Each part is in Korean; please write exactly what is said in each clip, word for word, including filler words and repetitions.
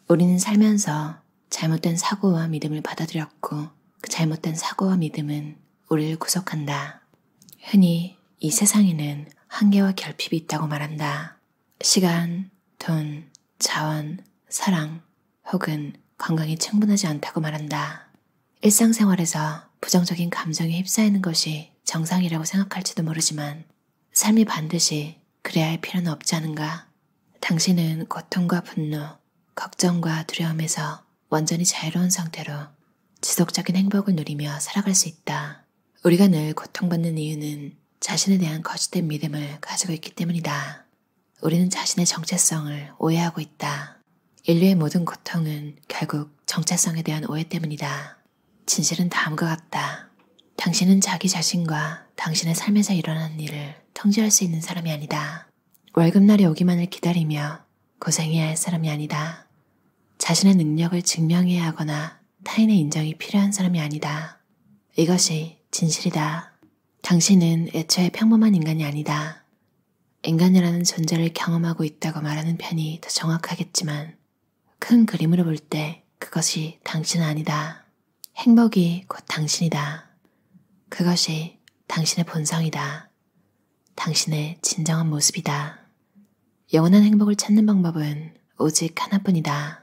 우리는 살면서 잘못된 사고와 믿음을 받아들였고 그 잘못된 사고와 믿음은 우리를 구속한다. 흔히 이 세상에는 한계와 결핍이 있다고 말한다. 시간, 돈, 자원, 사랑 혹은 건강이 충분하지 않다고 말한다. 일상생활에서 부정적인 감정에 휩싸이는 것이 정상이라고 생각할지도 모르지만 삶이 반드시 그래야 할 필요는 없지 않은가? 당신은 고통과 분노, 걱정과 두려움에서 완전히 자유로운 상태로 지속적인 행복을 누리며 살아갈 수 있다. 우리가 늘 고통받는 이유는 자신에 대한 거짓된 믿음을 가지고 있기 때문이다. 우리는 자신의 정체성을 오해하고 있다. 인류의 모든 고통은 결국 정체성에 대한 오해 때문이다. 진실은 다음과 같다. 당신은 자기 자신과 당신의 삶에서 일어나는 일을 통제할 수 있는 사람이 아니다. 월급날이 오기만을 기다리며 고생해야 할 사람이 아니다. 자신의 능력을 증명해야 하거나 타인의 인정이 필요한 사람이 아니다. 이것이 진실이다. 당신은 애초에 평범한 인간이 아니다. 인간이라는 존재를 경험하고 있다고 말하는 편이 더 정확하겠지만 큰 그림으로 볼 때 그것이 당신은 아니다. 행복이 곧 당신이다. 그것이 당신의 본성이다. 당신의 진정한 모습이다. 영원한 행복을 찾는 방법은 오직 하나뿐이다.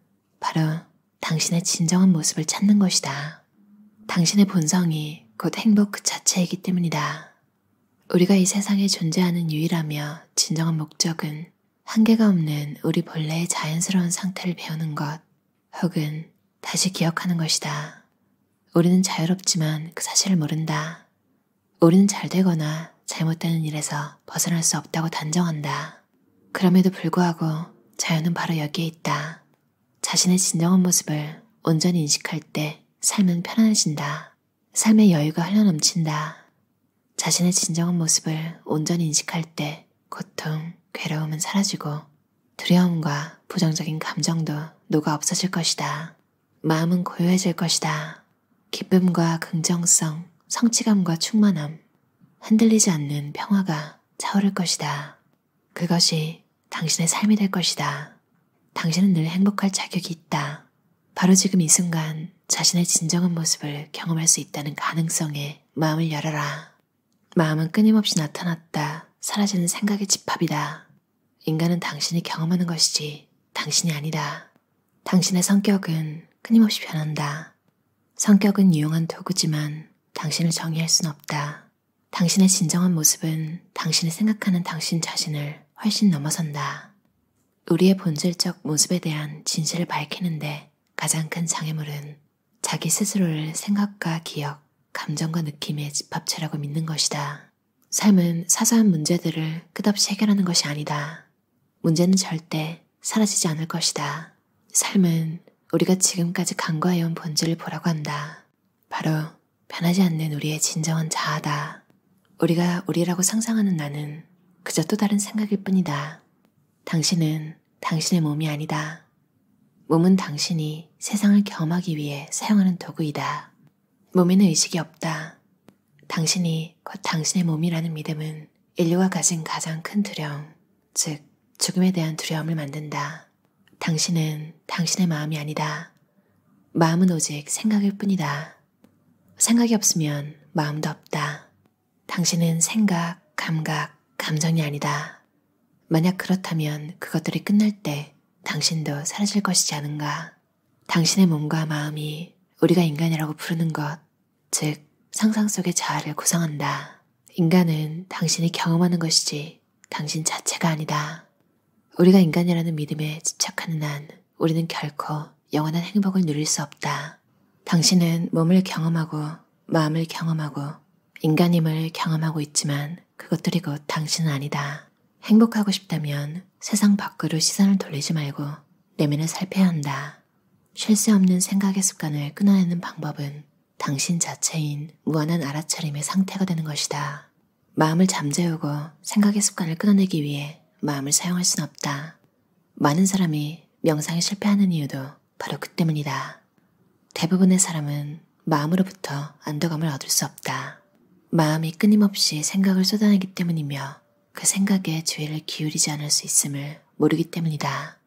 바로 당신의 진정한 모습을 찾는 것이다. 당신의 본성이 곧 행복 그 자체이기 때문이다. 우리가 이 세상에 존재하는 유일하며 진정한 목적은 한계가 없는 우리 본래의 자연스러운 상태를 배우는 것 혹은 다시 기억하는 것이다. 우리는 자유롭지만 그 사실을 모른다. 우리는 잘 되거나 잘못되는 일에서 벗어날 수 없다고 단정한다. 그럼에도 불구하고 자유는 바로 여기에 있다. 자신의 진정한 모습을 온전히 인식할 때 삶은 편안해진다. 삶의 여유가 흘러넘친다. 자신의 진정한 모습을 온전히 인식할 때 고통, 괴로움은 사라지고 두려움과 부정적인 감정도 녹아 없어질 것이다. 마음은 고요해질 것이다. 기쁨과 긍정성, 성취감과 충만함, 흔들리지 않는 평화가 차오를 것이다. 그것이 당신의 삶이 될 것이다. 당신은 늘 행복할 자격이 있다. 바로 지금 이 순간 자신의 진정한 모습을 경험할 수 있다는 가능성에 마음을 열어라. 마음은 끊임없이 나타났다 사라지는 생각의 집합이다. 인간은 당신이 경험하는 것이지 당신이 아니다. 당신의 성격은 끊임없이 변한다. 성격은 유용한 도구지만 당신을 정의할 순 없다. 당신의 진정한 모습은 당신이 생각하는 당신 자신을 훨씬 넘어선다. 우리의 본질적 모습에 대한 진실을 밝히는데 가장 큰 장애물은 자기 스스로를 생각과 기억, 감정과 느낌의 집합체라고 믿는 것이다. 삶은 사소한 문제들을 끝없이 해결하는 것이 아니다. 문제는 절대 사라지지 않을 것이다. 삶은 우리가 지금까지 간과해온 본질을 보라고 한다. 바로 변하지 않는 우리의 진정한 자아다. 우리가 우리라고 상상하는 나는 그저 또 다른 생각일 뿐이다. 당신은 당신의 몸이 아니다. 몸은 당신이 세상을 경험하기 위해 사용하는 도구이다. 몸에는 의식이 없다. 당신이 곧 당신의 몸이라는 믿음은 인류가 가진 가장 큰 두려움, 즉 죽음에 대한 두려움을 만든다. 당신은 당신의 마음이 아니다. 마음은 오직 생각일 뿐이다. 생각이 없으면 마음도 없다. 당신은 생각, 감각, 감정이 아니다. 만약 그렇다면 그것들이 끝날 때 당신도 사라질 것이지 않은가. 당신의 몸과 마음이 우리가 인간이라고 부르는 것, 즉 상상 속의 자아를 구성한다. 인간은 당신이 경험하는 것이지 당신 자체가 아니다. 우리가 인간이라는 믿음에 집착하는 한 우리는 결코 영원한 행복을 누릴 수 없다. 당신은 몸을 경험하고 마음을 경험하고 인간임을 경험하고 있지만 그것들이 곧 당신은 아니다. 행복하고 싶다면 세상 밖으로 시선을 돌리지 말고 내면을 살펴야 한다. 쉴 새 없는 생각의 습관을 끊어내는 방법은 당신 자체인 무한한 알아차림의 상태가 되는 것이다. 마음을 잠재우고 생각의 습관을 끊어내기 위해 마음을 사용할 순 없다. 많은 사람이 명상에 실패하는 이유도 바로 그 때문이다. 대부분의 사람은 마음으로부터 안도감을 얻을 수 없다. 마음이 끊임없이 생각을 쏟아내기 때문이며 그 생각에 주의를 기울이지 않을 수 있음을 모르기 때문이다.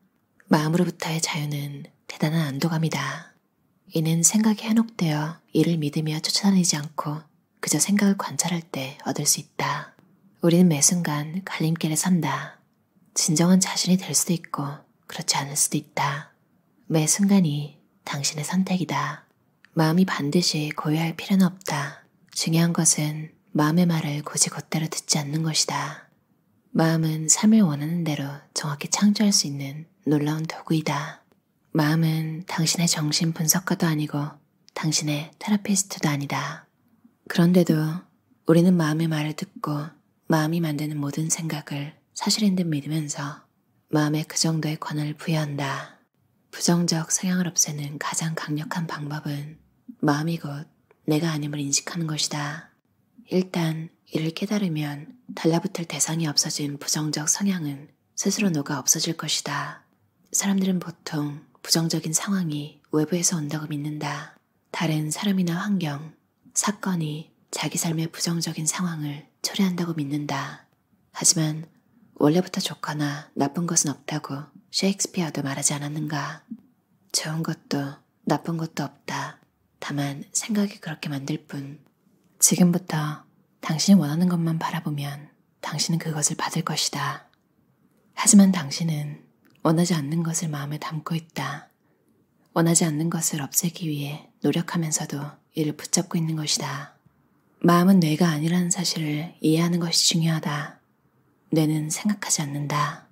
마음으로부터의 자유는 대단한 안도감이다. 이는 생각이 현혹되어 이를 믿으며 쫓아다니지 않고 그저 생각을 관찰할 때 얻을 수 있다. 우리는 매 순간 갈림길에 선다. 진정한 자신이 될 수도 있고 그렇지 않을 수도 있다. 매 순간이 당신의 선택이다. 마음이 반드시 고요할 필요는 없다. 중요한 것은 마음의 말을 굳이 곧대로 듣지 않는 것이다. 마음은 삶을 원하는 대로 정확히 창조할 수 있는 놀라운 도구이다. 마음은 당신의 정신 분석가도 아니고 당신의 테라피스트도 아니다. 그런데도 우리는 마음의 말을 듣고 마음이 만드는 모든 생각을 사실인 듯 믿으면서 마음에 그 정도의 권한을 부여한다. 부정적 성향을 없애는 가장 강력한 방법은 마음이 곧 내가 아님을 인식하는 것이다. 일단 이를 깨달으면 달라붙을 대상이 없어진 부정적 성향은 스스로 녹아 없어질 것이다. 사람들은 보통 부정적인 상황이 외부에서 온다고 믿는다. 다른 사람이나 환경, 사건이 자기 삶의 부정적인 상황을 초래한다고 믿는다. 하지만 원래부터 좋거나 나쁜 것은 없다고 셰익스피어도 말하지 않았는가? 좋은 것도 나쁜 것도 없다. 다만 생각이 그렇게 만들 뿐. 지금부터 당신이 원하는 것만 바라보면 당신은 그것을 받을 것이다. 하지만 당신은 원하지 않는 것을 마음에 담고 있다. 원하지 않는 것을 없애기 위해 노력하면서도 이를 붙잡고 있는 것이다. 마음은 뇌가 아니라는 사실을 이해하는 것이 중요하다. 뇌는 생각하지 않는다.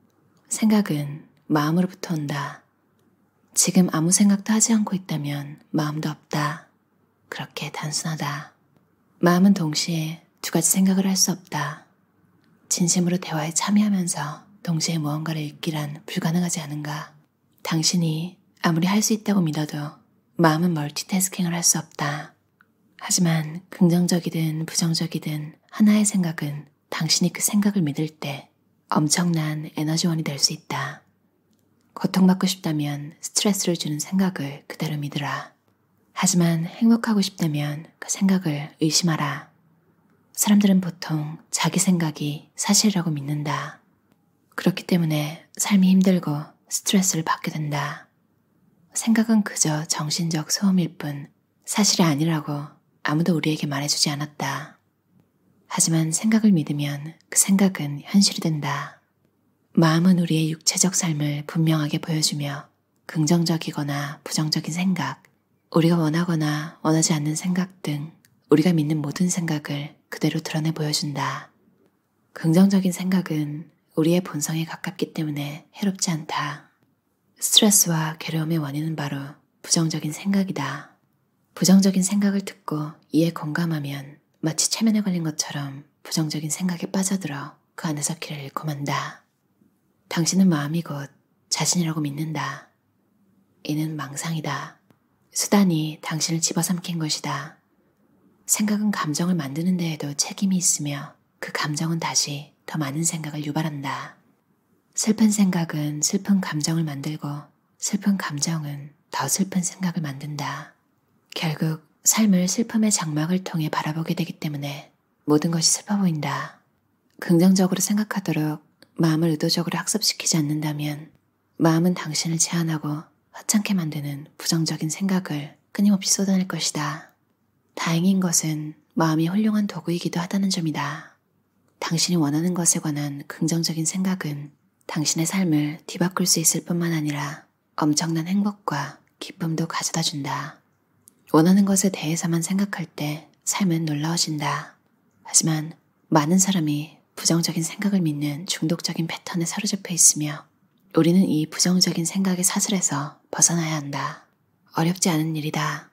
생각은 마음으로부터 온다. 지금 아무 생각도 하지 않고 있다면 마음도 없다. 그렇게 단순하다. 마음은 동시에 두 가지 생각을 할 수 없다. 진심으로 대화에 참여하면서 동시에 무언가를 읽기란 불가능하지 않은가? 당신이 아무리 할 수 있다고 믿어도 마음은 멀티태스킹을 할 수 없다. 하지만 긍정적이든 부정적이든 하나의 생각은 당신이 그 생각을 믿을 때 엄청난 에너지원이 될 수 있다. 고통받고 싶다면 스트레스를 주는 생각을 그대로 믿으라. 하지만 행복하고 싶다면 그 생각을 의심하라. 사람들은 보통 자기 생각이 사실이라고 믿는다. 그렇기 때문에 삶이 힘들고 스트레스를 받게 된다. 생각은 그저 정신적 소음일 뿐 사실이 아니라고 아무도 우리에게 말해주지 않았다. 하지만 생각을 믿으면 그 생각은 현실이 된다. 마음은 우리의 육체적 삶을 분명하게 보여주며 긍정적이거나 부정적인 생각, 우리가 원하거나 원하지 않는 생각 등 우리가 믿는 모든 생각을 그대로 드러내 보여준다. 긍정적인 생각은 우리의 본성에 가깝기 때문에 해롭지 않다. 스트레스와 괴로움의 원인은 바로 부정적인 생각이다. 부정적인 생각을 듣고 이에 공감하면 마치 최면에 걸린 것처럼 부정적인 생각에 빠져들어 그 안에서 길을 잃고 만다. 당신은 마음이 곧 자신이라고 믿는다. 이는 망상이다. 수단이 당신을 집어삼킨 것이다. 생각은 감정을 만드는 데에도 책임이 있으며 그 감정은 다시 더 많은 생각을 유발한다. 슬픈 생각은 슬픈 감정을 만들고 슬픈 감정은 더 슬픈 생각을 만든다. 결국 삶을 슬픔의 장막을 통해 바라보게 되기 때문에 모든 것이 슬퍼 보인다. 긍정적으로 생각하도록 마음을 의도적으로 학습시키지 않는다면 마음은 당신을 제한하고 화창게 만드는 부정적인 생각을 끊임없이 쏟아낼 것이다. 다행인 것은 마음이 훌륭한 도구이기도 하다는 점이다. 당신이 원하는 것에 관한 긍정적인 생각은 당신의 삶을 뒤바꿀 수 있을 뿐만 아니라 엄청난 행복과 기쁨도 가져다 준다. 원하는 것에 대해서만 생각할 때 삶은 놀라워진다. 하지만 많은 사람이 부정적인 생각을 믿는 중독적인 패턴에 사로잡혀 있으며 우리는 이 부정적인 생각의 사슬에서 벗어나야 한다. 어렵지 않은 일이다.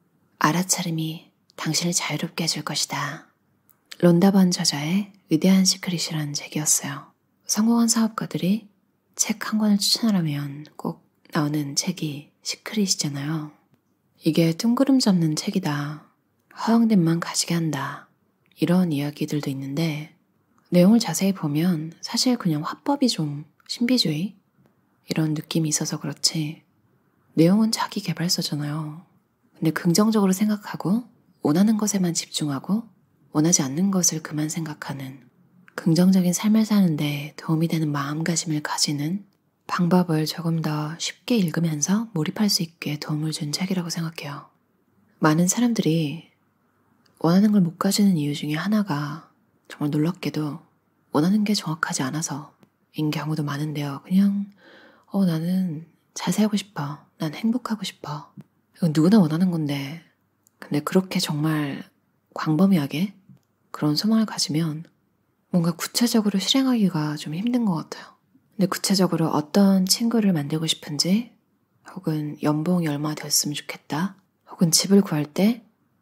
알아차림이 당신을 자유롭게 해줄 것이다. 론다 번 저자의 위대한 시크릿이라는 책이었어요. 성공한 사업가들이 책 한 권을 추천하라면 꼭 나오는 책이 시크릿이잖아요. 이게 뜬구름 잡는 책이다. 허영됨만 가지게 한다. 이런 이야기들도 있는데 내용을 자세히 보면 사실 그냥 화법이 좀 신비주의? 이런 느낌이 있어서 그렇지 내용은 자기 개발서잖아요. 근데 긍정적으로 생각하고 원하는 것에만 집중하고 원하지 않는 것을 그만 생각하는 긍정적인 삶을 사는데 도움이 되는 마음가짐을 가지는 방법을 조금 더 쉽게 읽으면서 몰입할 수 있게 도움을 준 책이라고 생각해요. 많은 사람들이 원하는 걸 못 가지는 이유 중에 하나가 정말 놀랍게도 원하는 게 정확하지 않아서인 경우도 많은데요. 그냥 어 나는 잘 살고 싶어. 난 행복하고 싶어. 이건 누구나 원하는 건데 근데 그렇게 정말 광범위하게 그런 소망을 가지면 뭔가 구체적으로 실행하기가 좀 힘든 것 같아요. 근데 구체적으로 어떤 친구를 만들고 싶은지 혹은 연봉이 얼마 되었으면 좋겠다 혹은 집을 구할 때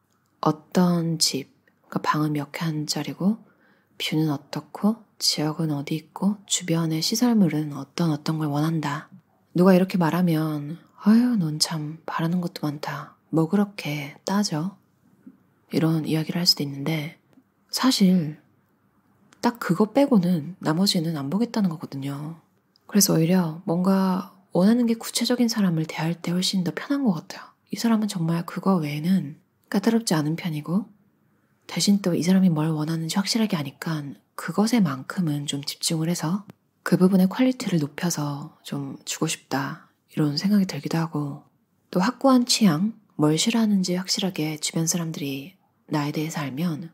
어떤 집, 그러니까 방은 몇 칸짜리고 뷰는 어떻고 지역은 어디 있고 주변의 시설물은 어떤 어떤 걸 원한다. 누가 이렇게 말하면 아유 넌 참 바라는 것도 많다. 뭐 그렇게 따져? 이런 이야기를 할 수도 있는데 사실 딱 그거 빼고는 나머지는 안 보겠다는 거거든요. 그래서 오히려 뭔가 원하는 게 구체적인 사람을 대할 때 훨씬 더 편한 것 같아요. 이 사람은 정말 그거 외에는 까다롭지 않은 편이고 대신 또 이 사람이 뭘 원하는지 확실하게 아니까 그것에만큼은 좀 집중을 해서 그 부분의 퀄리티를 높여서 좀 주고 싶다 이런 생각이 들기도 하고 또 확고한 취향, 뭘 싫어하는지 확실하게 주변 사람들이 나에 대해서 알면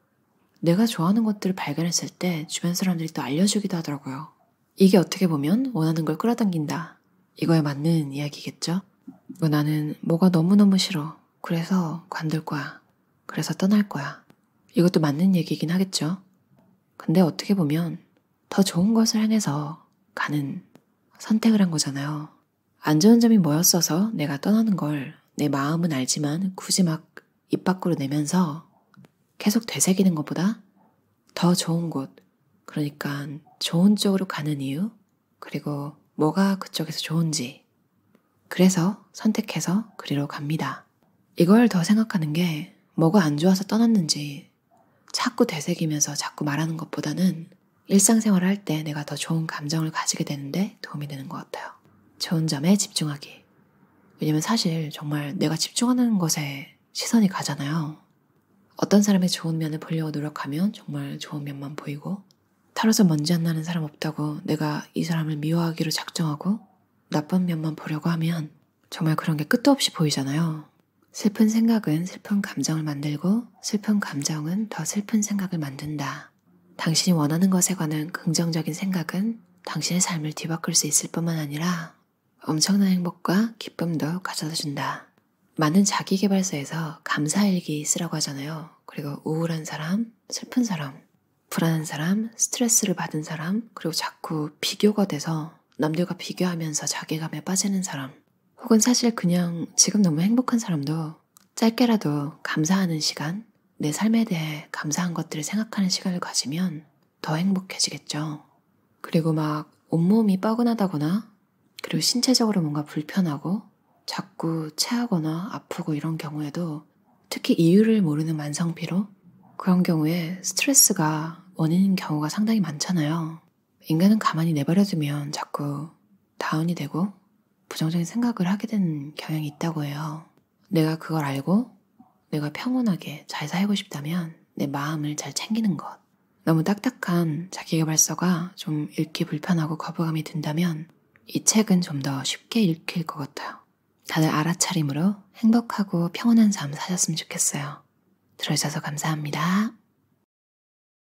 내가 좋아하는 것들을 발견했을 때 주변 사람들이 또 알려주기도 하더라고요. 이게 어떻게 보면 원하는 걸 끌어당긴다. 이거에 맞는 이야기겠죠? 뭐 나는 뭐가 너무너무 싫어. 그래서 관둘 거야. 그래서 떠날 거야. 이것도 맞는 얘기긴 하겠죠? 근데 어떻게 보면 더 좋은 것을 향해서 가는 선택을 한 거잖아요. 안 좋은 점이 뭐였어서 내가 떠나는 걸 내 마음은 알지만 굳이 막 입 밖으로 내면서 계속 되새기는 것보다 더 좋은 곳, 그러니까 좋은 쪽으로 가는 이유, 그리고 뭐가 그쪽에서 좋은지 그래서 선택해서 그리로 갑니다. 이걸 더 생각하는 게 뭐가 안 좋아서 떠났는지 자꾸 되새기면서 자꾸 말하는 것보다는 일상생활을 할 때 내가 더 좋은 감정을 가지게 되는데 도움이 되는 것 같아요. 좋은 점에 집중하기. 왜냐면 사실 정말 내가 집중하는 것에 시선이 가잖아요. 어떤 사람의 좋은 면을 보려고 노력하면 정말 좋은 면만 보이고 털어서 먼지 안 나는 사람 없다고 내가 이 사람을 미워하기로 작정하고 나쁜 면만 보려고 하면 정말 그런 게 끝도 없이 보이잖아요. 슬픈 생각은 슬픈 감정을 만들고 슬픈 감정은 더 슬픈 생각을 만든다. 당신이 원하는 것에 관한 긍정적인 생각은 당신의 삶을 뒤바꿀 수 있을 뿐만 아니라 엄청난 행복과 기쁨도 가져다 준다. 많은 자기계발서에서 감사일기 쓰라고 하잖아요. 그리고 우울한 사람, 슬픈 사람, 불안한 사람, 스트레스를 받은 사람, 그리고 자꾸 비교가 돼서 남들과 비교하면서 자괴감에 빠지는 사람, 혹은 사실 그냥 지금 너무 행복한 사람도 짧게라도 감사하는 시간, 내 삶에 대해 감사한 것들을 생각하는 시간을 가지면 더 행복해지겠죠. 그리고 막 온몸이 뻐근하다거나 그리고 신체적으로 뭔가 불편하고 자꾸 체하거나 아프고 이런 경우에도 특히 이유를 모르는 만성피로 그런 경우에 스트레스가 원인인 경우가 상당히 많잖아요. 인간은 가만히 내버려두면 자꾸 다운이 되고 부정적인 생각을 하게 되는 경향이 있다고 해요. 내가 그걸 알고 내가 평온하게 잘 살고 싶다면 내 마음을 잘 챙기는 것. 너무 딱딱한 자기계발서가 좀 읽기 불편하고 거부감이 든다면 이 책은 좀 더 쉽게 읽힐 것 같아요. 다들 알아차림으로 행복하고 평온한 삶 사셨으면 좋겠어요. 들어주셔서 감사합니다.